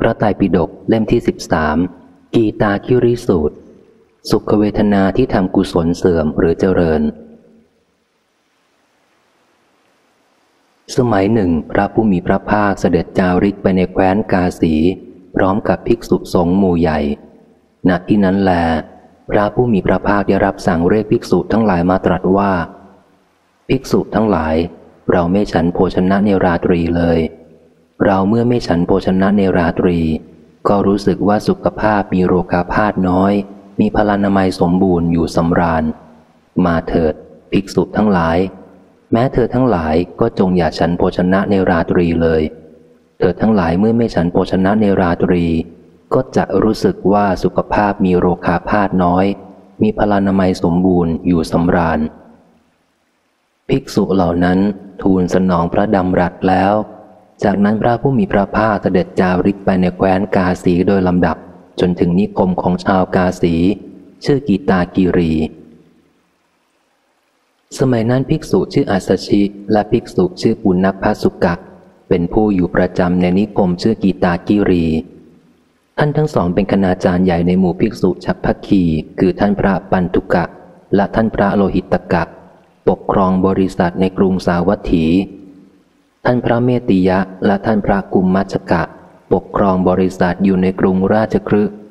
ระไตรปิฎกเล่มที่13กีตาคิริสูตรสุขเวทนาที่ทำกุศลเสื่อมหรือเจริญสมัยหนึ่งพระผู้มีพระภาคเสด็จจาริกไปในแคว้นกาสีพร้อมกับภิกษุสงฆ์หมู่ใหญ่ณที่นั้นแลพระผู้มีพระภาคได้รับสั่งเรียกภิกษุทั้งหลายมาตรัสว่าภิกษุทั้งหลายเราไม่ฉันโภชนะในราตรีเลยเราเมื่อไม่ฉันโภชนะในราตรีก็รู้สึกว่าสุขภาพมีโรคาพาธน้อยมีพลานามัยสมบูรณ์อยู่สำราญมาเถิดภิกษุทั้งหลายแม้เธอทั้งหลายก็จงอย่าฉันโภชนะในราตรีเลยเธอทั้งหลายเมื่อไม่ฉันโภชนะในราตรีก็จะรู้สึกว่าสุขภาพมีโรคาพาธน้อยมีพลานามัยสมบูรณ์อยู่สำราญภิกษุเหล่านั้นทูลสนองพระดำรัสแล้วจากนั้นพระผู้มีพระภาคเสด็จจาริกไปในแคว้นกาสีโดยลำดับจนถึงนิคมของชาวกาสีชื่อกีตากีรีสมัยนั้นภิกษุชื่ออัสสชิและภิกษุชื่อปุณณพสุกะเป็นผู้อยู่ประจำในนิคมชื่อกีตากีรีท่านทั้งสองเป็นคณาจารย์ใหญ่ในหมู่ภิกษุฉัพพคีคือท่านพระปันทุกะและท่านพระโลหิตกะปกครองบริษัทในกรุงสาวัตถีท่านพระเมตติยะและท่านพระกุมมัชกะปกครองบริษัทอยู่ในกรุงราชคฤห์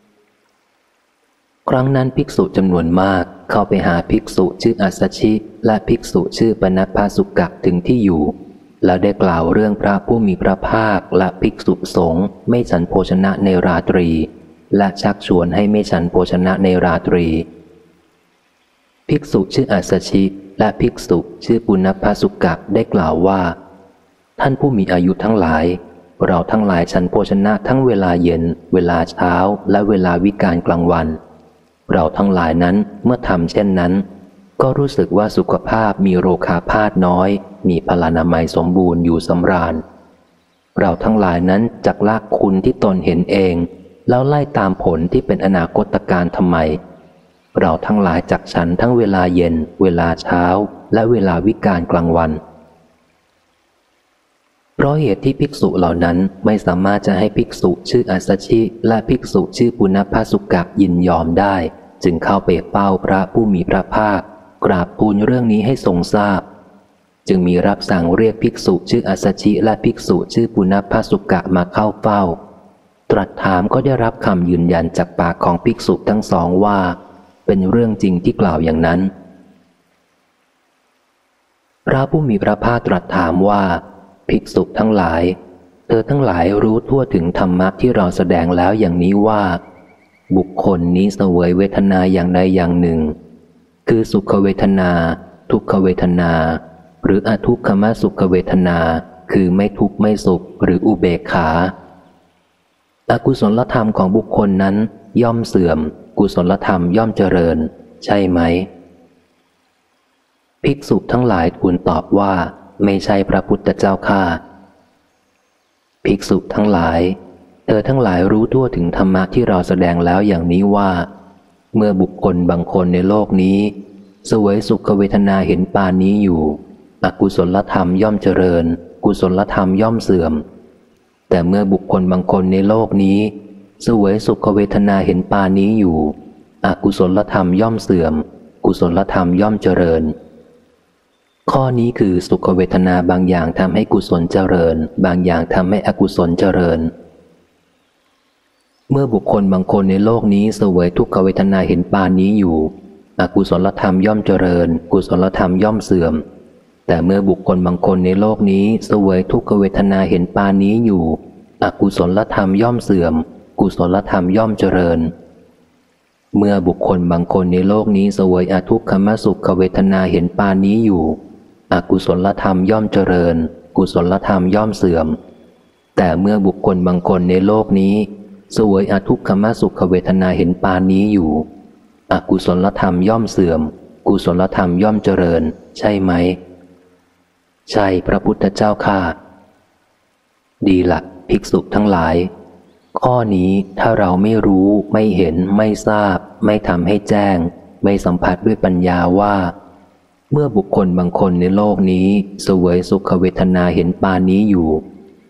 ครั้งนั้นภิกษุจำนวนมากเข้าไปหาภิกษุชื่ออัสสชิและภิกษุชื่อปณพสุกะถึงที่อยู่แล้วได้กล่าวเรื่องพระผู้มีพระภาคและภิกษุสงฆ์ไม่ฉันโภชนะในราตรีและชักชวนให้ไม่ฉันโภชนะในราตรีภิกษุชื่ออัสสชิและภิกษุชื่อปุณณพสุกะได้กล่าวว่าท่านผู้มีอายุทั้งหลายเราทั้งหลายฉันโภชนะทั้งเวลาเย็นเวลาเช้าและเวลาวิกาลกลางวันเราทั้งหลายนั้นเมื่อทำเช่นนั้นก็รู้สึกว่าสุขภาพมีโรคาพาธน้อยมีพลานามัยสมบูรณ์อยู่สำราญเราทั้งหลายนั้นจักละคุณที่ตนเห็นเองแล้วไล่ตามผลที่เป็นอนาคตการทำไมเราทั้งหลายจักฉันทั้งเวลาเย็นเวลาเช้าและเวลาวิกาลกลางวันเพราะเหตุที่ภิกษุเหล่านั้นไม่สามารถจะให้ภิกษุชื่ออัสสชิและภิกษุชื่อปุณณพสุกะยินยอมได้จึงเข้าไปเฝ้าพระผู้มีพระภาคกราบทูลเรื่องนี้ให้ทรงทราบจึงมีรับสั่งเรียกภิกษุชื่ออัสสชิและภิกษุชื่อปุณณพสุกะมาเข้าเฝ้าตรัสถามก็ได้รับคำยืนยันจากปากของภิกษุทั้งสองว่าเป็นเรื่องจริงที่กล่าวอย่างนั้นพระผู้มีพระภาคตรัสถามว่าภิกษุทั้งหลายเธอทั้งหลายรู้ทั่วถึงธรรมะที่เราแสดงแล้วอย่างนี้ว่าบุคคลนี้เสวยเวทนาอย่างใดอย่างหนึ่งคือสุขเวทนาทุกขเวทนาหรืออทุกขมสุขเวทนาคือไม่ทุกข์ไม่สุขหรืออุเบกขาอกุศลธรรมของบุคคลนั้นย่อมเสื่อมกุศลธรรมย่อมเจริญใช่ไหมภิกษุทั้งหลายทูลตอบว่าไม่ใช่พระพุทธเจ้าข้าภิกษุทั้งหลายเธอทั้งหลายรู้ทั่วถึงธรรมะที่เราแสดงแล้วอย่างนี้ว่าเมื่อบุคคลบางคนในโลกนี้เสวยสุขเวทนาเห็นปานนี้อยู่อกุศลธรรมย่อมเจริญกุศลธรรมย่อมเสื่อมแต่เมื่อบุคคลบางคนในโลกนี้เสวยสุขเวทนาเห็นปานนี้อยู่อกุศลธรรมย่อมเสื่อมกุศลธรรมย่อมเจริญข้อนี้คือสุขเวทนาบางอย่างทำให้กุศลเจริญบางอย่างทำให้อกุศลเจริญเมื่อบุคคลบางคนในโลกนี้เสวยทุกขเวทนาเห็นปานนี้อยู่อกุศลธรรมย่อมเจริญกุศลธรรมย่อมเสื่อมแต่เมื่อบุคคลบางคนในโลกนี้เสวยทุกขเวทนาเห็นปานนี้อยู่อกุศลธรรมย่อมเสื่อมกุศลธรรมย่อมเจริญเมื่อบุคคลบางคนในโลกนี้เสวยอทุกขมสุขเวทนาเห็นปานนี้อยู่อกุศลธรรมย่อมเจริญกุศลธรรมย่อมเสื่อมแต่เมื่อบุคคลบางคนในโลกนี้เสวยอทุกขมสุขเวทนาเห็นปานนี้อยู่อกุศลธรรมย่อมเสื่อมกุศลธรรมย่อมเจริญใช่ไหมใช่พระพุทธเจ้าข้าดีละภิกษุทั้งหลายข้อนี้ถ้าเราไม่รู้ไม่เห็นไม่ทราบไม่ทำให้แจ้งไม่สัมผัสด้วยปัญญาว่าเมื่อบุคคลบางคนในโลกนี้เสวยสุขเวทนาเห็นปานนี้อยู่อ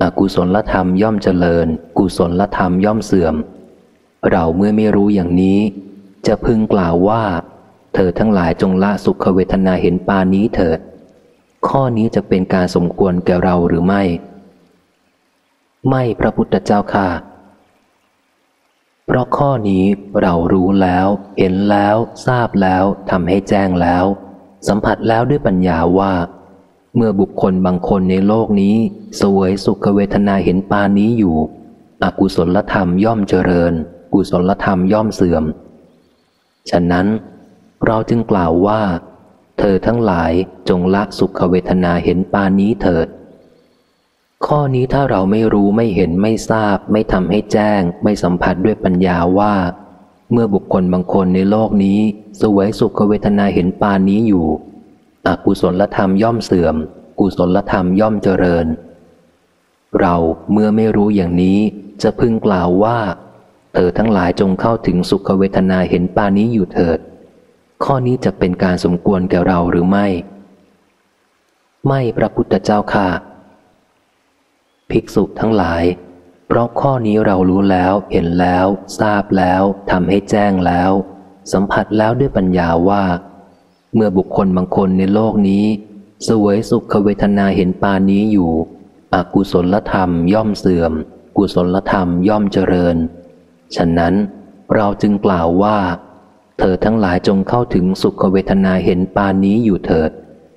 อกุศลธรรมย่อมเจริญกุศลธรรมย่อมเสื่อมเราเมื่อไม่รู้อย่างนี้จะพึงกล่าวว่าเธอทั้งหลายจงละสุขเวทนาเห็นปานนี้เถิดข้อนี้จะเป็นการสมควรแก่เราหรือไม่ไม่พระพุทธเจ้าค่ะเพราะข้อนี้เรารู้แล้วเห็นแล้วทราบแล้วทำให้แจ้งแล้วสัมผัสแล้วด้วยปัญญาว่าเมื่อบุคคลบางคนในโลกนี้เสวยสุขเวทนาเห็นปานนี้อยู่อกุศลธรรมย่อมเจริญกุศลธรรมย่อมเสื่อมฉะนั้นเราจึงกล่าวว่าเธอทั้งหลายจงละสุขเวทนาเห็นปานนี้เถิดข้อนี้ถ้าเราไม่รู้ไม่เห็นไม่ทราบไม่ทำให้แจ้งไม่สัมผัสด้วยปัญญาว่าเมื่อบุคคลบางคนในโลกนี้เสวยสุขเวทนาเห็นปานนี้อยู่อกุศลธรรมย่อมเสื่อมกุศลธรรมย่อมเจริญเราเมื่อไม่รู้อย่างนี้จะพึงกล่าวว่าเธอทั้งหลายจงเข้าถึงสุขเวทนาเห็นปานนี้อยู่เถิดข้อนี้จะเป็นการสมควรแก่เราหรือไม่ไม่พระพุทธเจ้าค่ะภิกษุทั้งหลายเพราะข้อนี้เรารู้แล้วเห็นแล้วทราบแล้วทำให้แจ้งแล้วสัมผัสแล้วด้วยปัญญาว่าเมื่อบุคคลบางคนในโลกนี้เสวยสุขเวทนาเห็นปานนี้อยู่อกุศลธรรมย่อมเสื่อมกุศลธรรมย่อมเจริญฉะนั้นเราจึงกล่าวว่าเธอทั้งหลายจงเข้าถึงสุขเวทนาเห็นปานนี้อยู่เถิด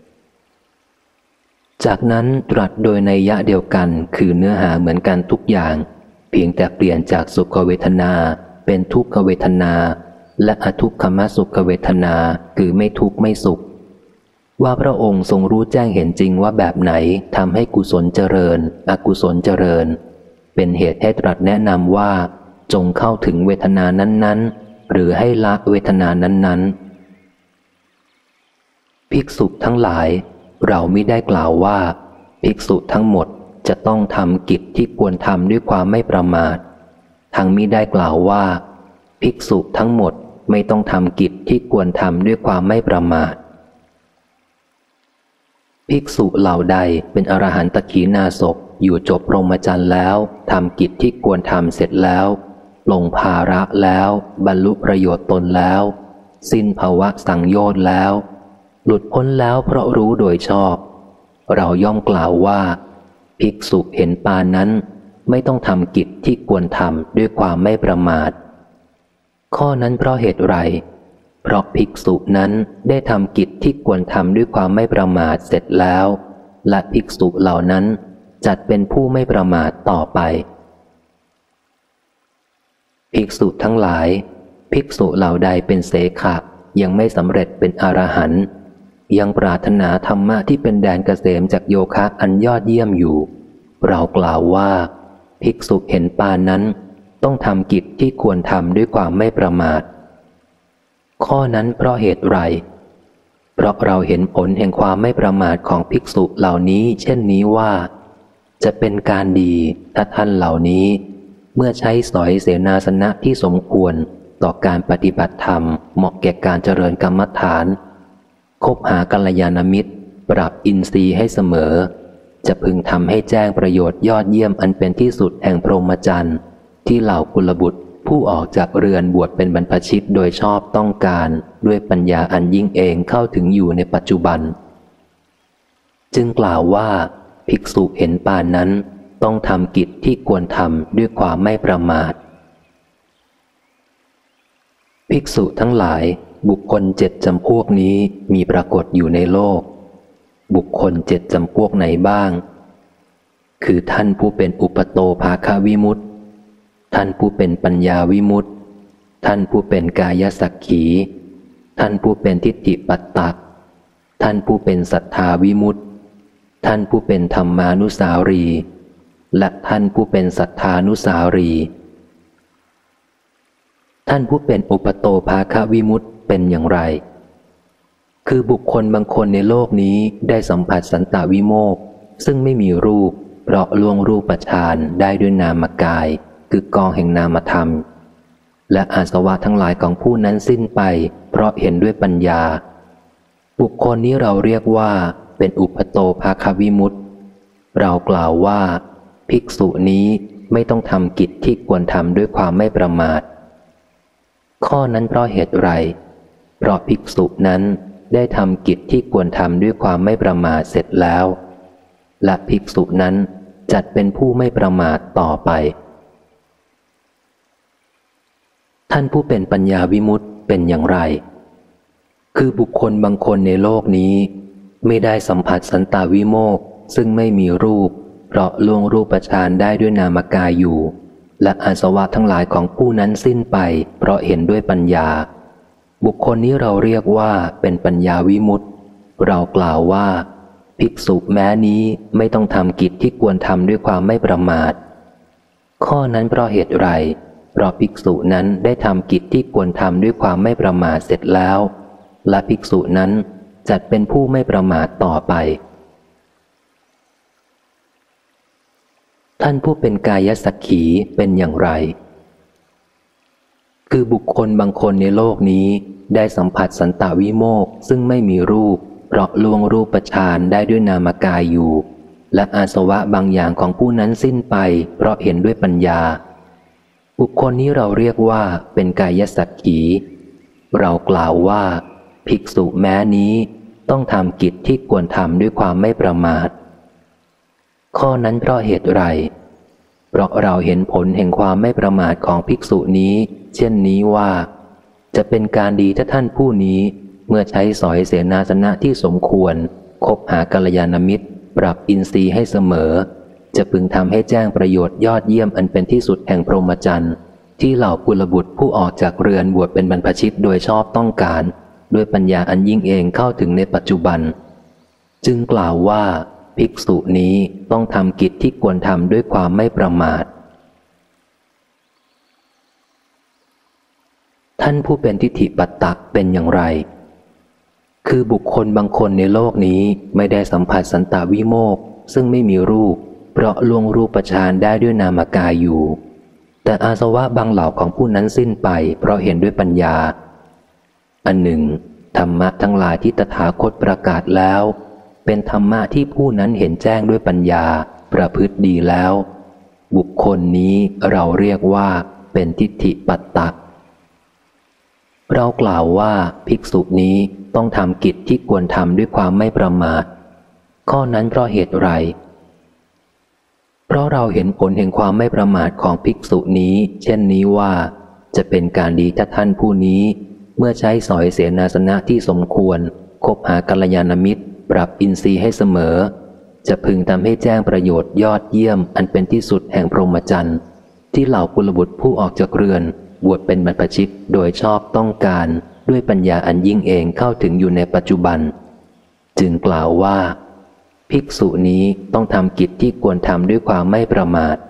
จากนั้นตรัสโดยนัยยะเดียวกันคือเนื้อหาเหมือนกันทุกอย่างเพียงแต่เปลี่ยนจากสุขเวทนาเป็นทุกขเวทนาและอทุกขมสุขเวทนาคือไม่ทุกข์ไม่สุขว่าพระองค์ทรงรู้แจ้งเห็นจริงว่าแบบไหนทำให้กุศลเจริญอกุศลเจริญเป็นเหตุให้ตรัสแนะนำว่าจงเข้าถึงเวทนานั้นๆหรือให้ละเวทนานั้นๆภิกษุทั้งหลายเรามิได้กล่าวว่าภิกษุทั้งหมดจะต้องทำกิจที่ควรทำด้วยความไม่ประมาททั้งมิได้กล่าวว่าภิกษุทั้งหมดไม่ต้องทำกิจที่ควรทำด้วยความไม่ประมาทภิกษุเหล่าใดเป็นอรหันตขีณาสพอยู่จบพรหมจรรย์แล้วทำกิจที่ควรทำเสร็จแล้วลงภาระแล้วบรรลุประโยชน์ตนแล้วสิ้นภวะสังโยชน์แล้วหลุดพ้นแล้วเพราะรู้โดยชอบเราย่อมกล่าวว่าภิกษุเห็นปานนั้นไม่ต้องทำกิจที่ควรทำด้วยความไม่ประมาทข้อนั้นเพราะเหตุไรเพราะภิกษุนั้นได้ทำกิจที่ควรทำด้วยความไม่ประมาทเสร็จแล้วและภิกษุเหล่านั้นจัดเป็นผู้ไม่ประมาทต่อไปภิกษุทั้งหลายภิกษุเหล่าใดเป็นเสขะยังไม่สำเร็จเป็นอรหันต์ยังปรารถนาธรรมะที่เป็นแดนเกษมจากโยคะอันยอดเยี่ยมอยู่เรากล่าวว่าภิกษุเห็นปานนั้นต้องทำกิจที่ควรทำด้วยความไม่ประมาทข้อนั้นเพราะเหตุไรเพราะเราเห็นผลแห่งความไม่ประมาทของภิกษุเหล่านี้เช่นนี้ว่าจะเป็นการดีถ้าท่านเหล่านี้เมื่อใช้สอยเสนาสนะที่สมควรต่อการปฏิบัติธรรมเหมาะแก่การเจริญกรรมฐานคบหากัลยาณมิตรปรับอินทรีย์ให้เสมอจะพึงทำให้แจ้งประโยชน์ยอดเยี่ยมอันเป็นที่สุดแห่งพรหมจรรย์ที่เหล่ากุลบุตรผู้ออกจากเรือนบวชเป็นบรรพชิตโดยชอบต้องการด้วยปัญญาอันยิ่งเองเข้าถึงอยู่ในปัจจุบันจึงกล่าวว่าภิกษุเห็นปานนั้นต้องทำกิจที่ควรทำด้วยความไม่ประมาทภิกษุทั้งหลายบุคคล7 จำพวกนี้มีปรากฏอยู่ในโลกบุคคล7 จำพวกไหนบ้างคือท่านผู้เป็นอุปโตภาควิมุตติท่านผู้เป็นปัญญาวิมุตติท่านผู้เป็นกายสักขีท่านผู้เป็นทิฏฐิปัตตักท่านผู้เป็นสัทธาวิมุตติท่านผู้เป็นธรรมานุสารีและท่านผู้เป็นสัทธานุสารีท่านผู้เป็นอุปโตภาควิมุตติเป็นอย่างไรคือบุคคลบางคนในโลกนี้ได้สัมผัสสันตวิโมกข์ซึ่งไม่มีรูปเพราะล่วงรูปฌานได้ด้วยนามกายคือกองแห่งนามธรรมและอาสวะทั้งหลายของผู้นั้นสิ้นไปเพราะเห็นด้วยปัญญาบุคคลนี้เราเรียกว่าเป็นอุปโตภาควิมุตติเรากล่าวว่าภิกษุนี้ไม่ต้องทำกิจที่ควรทำด้วยความไม่ประมาทข้อนั้นเพราะเหตุไรเพราะภิกษุนั้นได้ทำกิจที่ควรทำด้วยความไม่ประมาทเสร็จแล้วและภิกษุนั้นจัดเป็นผู้ไม่ประมาทต่อไปท่านผู้เป็นปัญญาวิมุตติเป็นอย่างไรคือบุคคลบางคนในโลกนี้ไม่ได้สัมผัสสันตวิโมกข์ซึ่งไม่มีรูปเพราะล่วงรูปฌานได้ด้วยนามกายอยู่และอาสวะทั้งหลายของผู้นั้นสิ้นไปเพราะเห็นด้วยปัญญาบุคคลนี้เราเรียกว่าเป็นปัญญาวิมุตติเรากล่าวว่าภิกษุแม้นี้ไม่ต้องทำกิจที่ควรทำด้วยความไม่ประมาทข้อนั้นเพราะเหตุไรเพราะภิกษุนั้นได้ทำกิจที่ควรทำด้วยความไม่ประมาทเสร็จแล้วและภิกษุนั้นจัดเป็นผู้ไม่ประมาทต่อไปท่านผู้เป็นกายสักขีเป็นอย่างไรคือบุคคลบางคนในโลกนี้ได้สัมผัสสันตวิโมกข์ซึ่งไม่มีรูปเพราะล่วงรูปฌานได้ด้วยนามกายอยู่และอาสวะบางอย่างของผู้นั้นสิ้นไปเพราะเห็นด้วยปัญญาบุคคลนี้เราเรียกว่าเป็นกายสักขีเรากล่าวว่าภิกษุแม้นี้ต้องทำกิจที่ควรทำด้วยความไม่ประมาทข้อนั้นเพราะเหตุไรเพราะเราเห็นผลแห่งความไม่ประมาทของภิกษุนี้เช่นนี้ว่าจะเป็นการดีถ้าท่านผู้นี้เมื่อใช้สอยเสนาสนะที่สมควรคบหากัลยาณมิตรปรับอินทรีย์ให้เสมอจะพึงทำให้แจ้งประโยชน์ยอดเยี่ยมอันเป็นที่สุดแห่งพรหมจรรย์ที่เหล่ากุลบุตรผู้ออกจากเรือนบวชเป็นบรรพชิตโดยชอบต้องการด้วยปัญญาอันยิ่งเองเข้าถึงในปัจจุบันจึงกล่าวว่าภิกษุนี้ต้องทำกิจที่ควรทำด้วยความไม่ประมาทท่านผู้เป็นทิฏฐิปัตตะเป็นอย่างไรคือบุคคลบางคนในโลกนี้ไม่ได้สัมผัสสันตวิโมกข์ซึ่งไม่มีรูปเพราะล่วงรูปฌานได้ด้วยนามกายอยู่แต่อาสวะบางเหล่าของผู้นั้นสิ้นไปเพราะเห็นด้วยปัญญาอันหนึ่งธรรมะทั้งหลายที่ตถาคตประกาศแล้วเป็นธรรมะที่ผู้นั้นเห็นแจ้งด้วยปัญญาประพฤติดีแล้วบุคคลนี้เราเรียกว่าเป็นทิฏฐิปัตตะเรากล่าวว่าภิกษุนี้ต้องทำกิจที่ควรทำด้วยความไม่ประมาทข้อนั้นเพราะเหตุไรเพราะเราเห็นผลแห่งความไม่ประมาทของภิกษุนี้เช่นนี้ว่าจะเป็นการดีถ้าท่านผู้นี้เมื่อใช้สอยเสนาสนะที่สมควรคบหากัลยาณมิตรปรับอินทรีย์ให้เสมอจะพึงทำให้แจ้งประโยชน์ยอดเยี่ยมอันเป็นที่สุดแห่งพรหมจรรย์ที่เหล่ากุลบุตรผู้ออกจากเรือนบวชเป็นบรรพชิตโดยชอบต้องการด้วยปัญญาอันยิ่งเองเข้าถึงอยู่ในปัจจุบันจึงกล่าวว่าภิกษุนี้ต้องทำกิจที่ควรทำด้วยความไม่ประมาท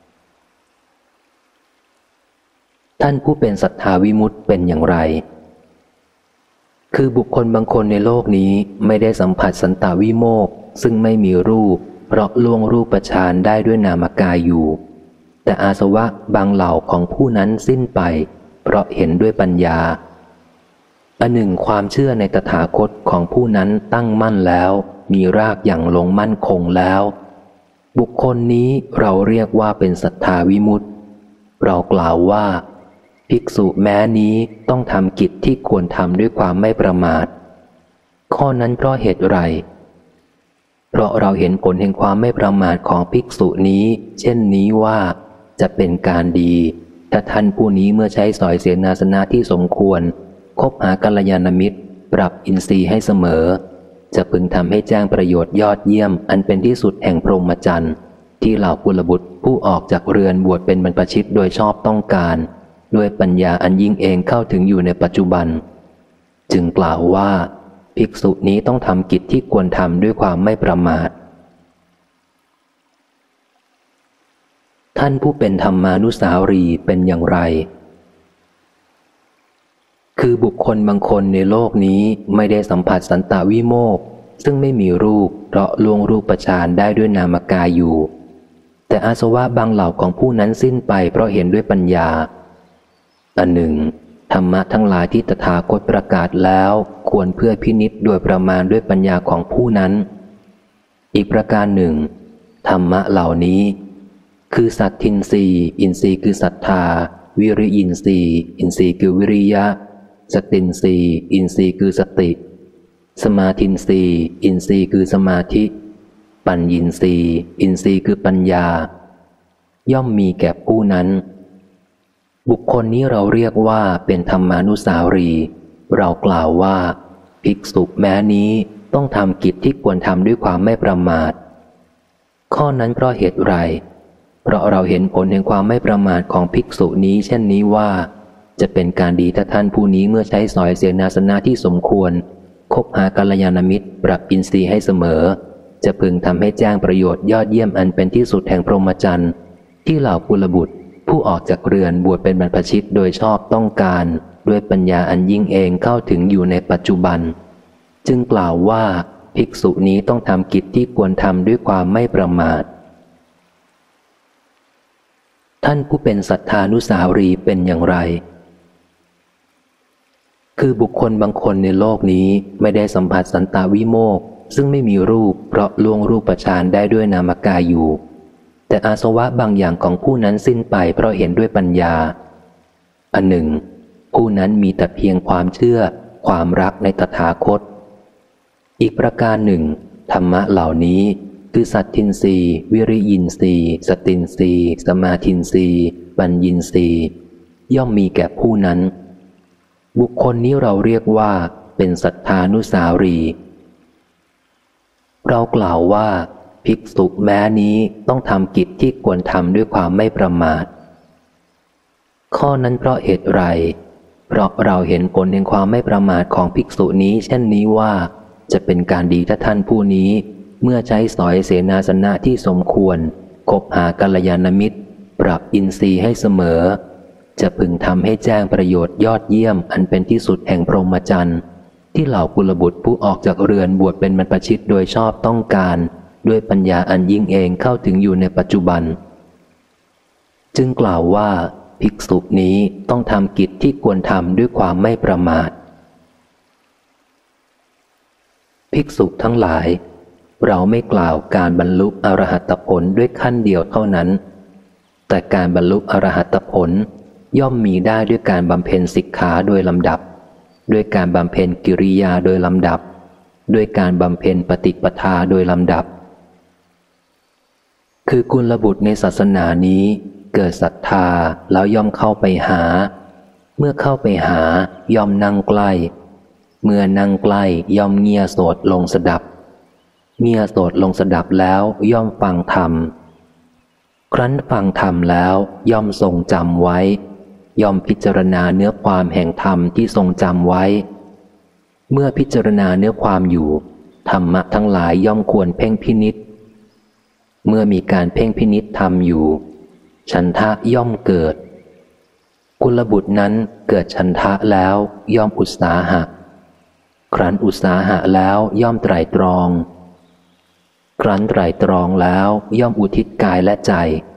ท่านผู้เป็นศรัทธาวิมุตติเป็นอย่างไรคือบุคคลบางคนในโลกนี้ไม่ได้สัมผัสสันตวิโมกข์ซึ่งไม่มีรูปเพราะล่วงรูปฌานได้ด้วยนามกายอยู่แต่อาสวะบางเหล่าของผู้นั้นสิ้นไปเพราะเห็นด้วยปัญญาอันหนึ่งความเชื่อในตถาคตของผู้นั้นตั้งมั่นแล้วมีรากอย่างลงมั่นคงแล้วบุคคลนี้เราเรียกว่าเป็นศรัทธาวิมุตติเรากล่าวว่าภิกษุแม้นี้ต้องทำกิจที่ควรทำด้วยความไม่ประมาทข้อนั้นเพราะเหตุไรเพราะเราเห็นผลแห่งความไม่ประมาทของภิกษุนี้เช่นนี้ว่าจะเป็นการดีถ้าท่านผู้นี้เมื่อใช้สอยเสนาสนะที่สมควรคบหากัลยาณมิตรปรับอินทรีย์ให้เสมอจะพึงทำให้แจ้งประโยชน์ยอดเยี่ยมอันเป็นที่สุดแห่งพรหมจรรย์ที่เหล่ากุลบุตรผู้ออกจากเรือนบวชเป็นบรรพชิตโดยชอบต้องการด้วยปัญญาอันยิ่งเองเข้าถึงอยู่ในปัจจุบันจึงกล่าวว่าภิกษุนี้ต้องทำกิจที่ควรทำด้วยความไม่ประมาทท่านผู้เป็นธรรมานุสาวรีย์เป็นอย่างไรคือบุคคลบางคนในโลกนี้ไม่ได้สัมผัสสันตวิโมกข์ซึ่งไม่มีรูปเพราะล่วงรูปฌานได้ด้วยนามกายอยู่แต่อาสวะบางเหล่าของผู้นั้นสิ้นไปเพราะเห็นด้วยปัญญาอันหนึ่งธรรมะทั้งหลายที่ตถาคตประกาศแล้วควรเพื่อพินิจโดยประมาณด้วยปัญญาของผู้นั้นอีกประการหนึ่งธรรมะเหล่านี้คือสัตทินรีอินทรีย์คือศรัทธาวิริยินทรีย์อินทรีย์คือวิริยะสตินรีอินทรีย์คือสติสมาธินรีอินทรีย์คือสมาธิปัญญินทรีย์อินทรีย์คือปัญญาย่อมมีแก่ผู้นั้นบุคคลนี้เราเรียกว่าเป็นธรรมานุสาวรีย์เรากล่าวว่าภิกษุแม้นี้ต้องทำกิจที่ควรทำด้วยความไม่ประมาทข้อนั้นเพราะเหตุไรเพราะเราเห็นผลแห่งความไม่ประมาทของภิกษุนี้เช่นนี้ว่าจะเป็นการดีถ้าท่านผู้นี้เมื่อใช้สอยเสนาสนะที่สมควรคบหากัลยาณมิตรปรับอินทรีย์ให้เสมอจะพึงทำให้แจ้งประโยชน์ยอดเยี่ยมอันเป็นที่สุดแห่งพรหมจรรย์ที่เหล่ากุลบุตรผู้ออกจากเรือนบวชเป็นบรรพชิตโดยชอบต้องการด้วยปัญญาอันยิ่งเองเข้าถึงอยู่ในปัจจุบันจึงกล่าวว่าภิกษุนี้ต้องทำกิจที่ควรทำด้วยความไม่ประมาทท่านผู้เป็นสัทธานุสาวรีย์เป็นอย่างไรคือบุคคลบางคนในโลกนี้ไม่ได้สัมผัสสันตวิโมกข์ซึ่งไม่มีรูปเพราะล่วงรูปฌานได้ด้วยนามกายอยู่แต่อาสวะบางอย่างของผู้นั้นสิ้นไปเพราะเห็นด้วยปัญญาอันหนึ่งผู้นั้นมีแต่เพียงความเชื่อความรักในตถาคตอีกประการหนึ่งธรรมะเหล่านี้คือสัตทินรีวิริยินทรีย์สตินรีสมาธินรีปัญญินทรีย่อมมีแก่ผู้นั้นบุคคลนี้เราเรียกว่าเป็นสัทธานุสาวรีย์เรากล่าวว่าภิกษุแม้นี้ต้องทำกิจที่ควรทำด้วยความไม่ประมาทข้อนั้นเพราะเหตุไรเพราะเราเห็นผลแห่งความไม่ประมาทของภิกษุนี้เช่นนี้ว่าจะเป็นการดีถ้าท่านผู้นี้เมื่อใช้สอยเสนาสนะที่สมควรคบหากัลยาณมิตรปรับอินทรีย์ให้เสมอจะพึงทำให้แจ้งประโยชน์ยอดเยี่ยมอันเป็นที่สุดแห่งพรหมจรรย์ที่เหล่ากุลบุตรผู้ออกจากเรือนบวชเป็นบรรพชิตโดยชอบต้องการด้วยปัญญาอันยิ่งเองเข้าถึงอยู่ในปัจจุบันจึงกล่าวว่าภิกษุนี้ต้องทำกิจที่ควรทำด้วยความไม่ประมาทภิกษุทั้งหลายเราไม่กล่าวการบรรลุอรหัตผลด้วยขั้นเดียวเท่านั้นแต่การบรรลุอรหัตผลย่อมมีได้ด้วยการบำเพ็ญสิกขาโดยลำดับด้วยการบำเพ็ญกิริยาโดยลำดับด้วยการบำเพ็ญปฏิปทาโดยลำดับคือกุลบุตรในศาสนานี้เกิดศรัทธาแล้วย่อมเข้าไปหาเมื่อเข้าไปหาย่อมนั่งใกล้เมื่อนั่งใกล้ย่อมเงี่ยโสดลงสดับเงี่ยโสดลงสดับแล้วย่อมฟังธรรมครั้นฟังธรรมแล้วย่อมทรงจำไว้ย่อมพิจารณาเนื้อความแห่งธรรมที่ทรงจำไว้เมื่อพิจารณาเนื้อความอยู่ธรรมะทั้งหลายย่อมควรเพ่งพินิจเมื่อมีการเพ่งพินิจธรรมอยู่ฉันทะย่อมเกิดกุลบุตรนั้นเกิดฉันทะแล้วย่อมอุตสาหะครั้นอุตสาหะแล้วย่อมไตร่ตรองครั้นไตร่ตรองแล้วย่อมอุทิศกายและใจ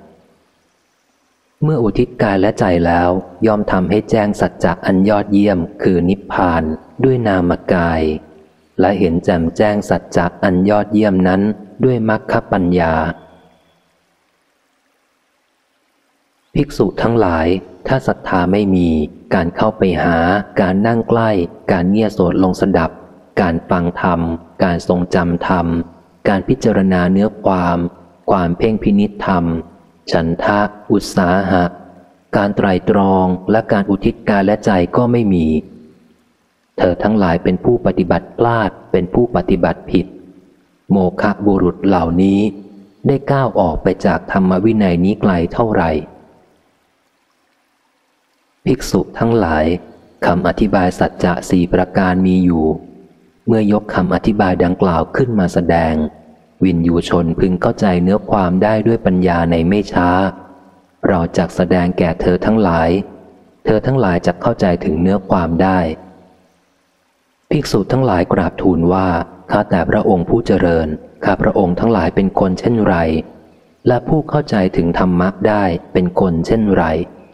เมื่ออุทิศกายและใจแล้วย่อมทำให้แจ้งสัจจะอันยอดเยี่ยมคือนิพพานด้วยนามกายและเห็นแจ่มแจ้งสัจจะอันยอดเยี่ยมนั้นด้วยมรรคปัญญาภิกษุทั้งหลายถ้าศรัทธาไม่มีการเข้าไปหาการนั่งใกล้การเงี่ยโสดลงสดับการฟังธรรมการทรงจำธรรมการพิจารณาเนื้อความเพ่งพินิจธรรมฉันทะอุตสาหะการไตร่ตรองและการอุทิศกายและใจก็ไม่มีเธอทั้งหลายเป็นผู้ปฏิบัติพลาดเป็นผู้ปฏิบัติผิดโมฆะบุรุษเหล่านี้ได้ก้าวออกไปจากธรรมวินัยนี้ไกลเท่าไหร่ภิกษุทั้งหลายคำอธิบายสัจจะสี่ประการมีอยู่เมื่อยกคำอธิบายดังกล่าวขึ้นมาแสดงวินยูชนพึงเข้าใจเนื้อความได้ด้วยปัญญาในไม่ช้าเราจักแสดงแก่เธอทั้งหลายเธอทั้งหลายจักเข้าใจถึงเนื้อความได้ภิกษุทั้งหลายกราบทูลว่าข้าแต่พระองค์ผู้เจริญข้าพระองค์ทั้งหลายเป็นคนเช่นไรและผู้เข้าใจถึงธรรมะได้เป็นคนเช่นไร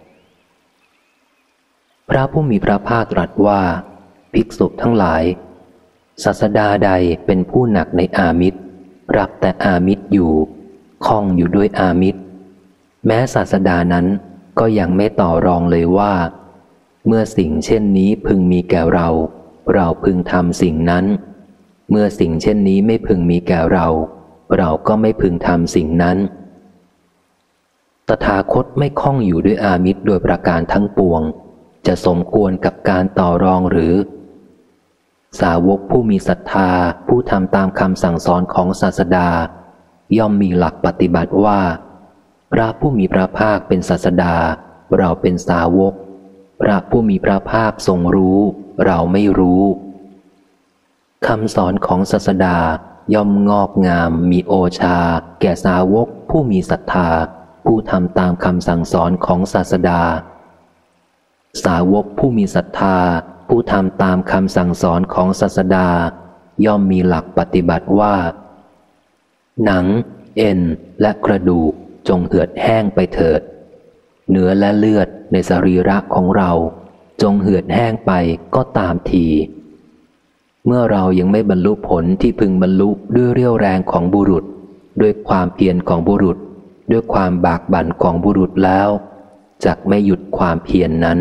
พระผู้มีพระภาคตรัสว่าภิกษุทั้งหลายศาสดาใดเป็นผู้หนักในอามิตรรักแต่อามิตรอยู่คล้องอยู่ด้วยอามิตรแม้ศาสดานั้นก็ยังไม่ต่อรองเลยว่าเมื่อสิ่งเช่นนี้พึงมีแก่เราเราพึงทำสิ่งนั้นเมื่อสิ่งเช่นนี้ไม่พึงมีแก่เราเราก็ไม่พึงทำสิ่งนั้นตถาคตไม่คล้องอยู่ด้วยอามิตรโดยประการทั้งปวงจะสมควรกับการต่อรองหรือสาวกผู้มีศรัทธาผู้ทำตามคำสั่งสอนของศาสดาย่อมมีหลักปฏิบัติว่าพระผู้มีพระภาคเป็นศาสดาเราเป็นสาวกพระผู้มีพระภาคทรงรู้เราไม่รู้คำสอนของศาสดาย่อมงอกงามมีโอชาแก่สาวกผู้มีศรัทธาผู้ทำตามคำสั่งสอนของศาสดาสาวกผู้มีศรัทธาผู้ทำตามคำสั่งสอนของศาสดาย่อมมีหลักปฏิบัติว่าหนังเอ็นและกระดูกจงเหือดแห้งไปเถิดเนื้อและเลือดในสรีระของเราจงเหือดแห้งไปก็ตามทีเมื่อเรายังไม่บรรลุผลที่พึงบรรลุด้วยเรี่ยวแรงของบุรุษด้วยความเพียรของบุรุษด้วยความบากบั่นของบุรุษแล้วจักไม่หยุดความเพียร นั้น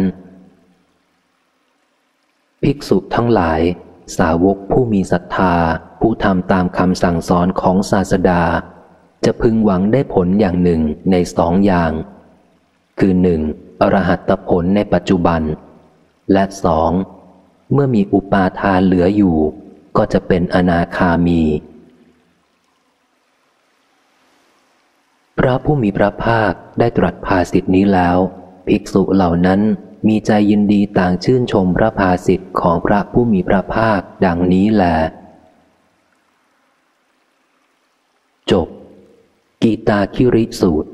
ภิกษุทั้งหลายสาวกผู้มีศรัทธาผู้ทำตามคำสั่งสอนของศาสดาจะพึงหวังได้ผลอย่างหนึ่งในสองอย่างคือหนึ่งอรหัตผลในปัจจุบันและสองเมื่อมีอุปาทานเหลืออยู่ก็จะเป็นอนาคามีพระผู้มีพระภาคได้ตรัสภาษิตนี้แล้วภิกษุเหล่านั้นมีใจยินดีต่างชื่นชมพระภาษิตของพระผู้มีพระภาคดังนี้แลจบกีตาคิริสูตร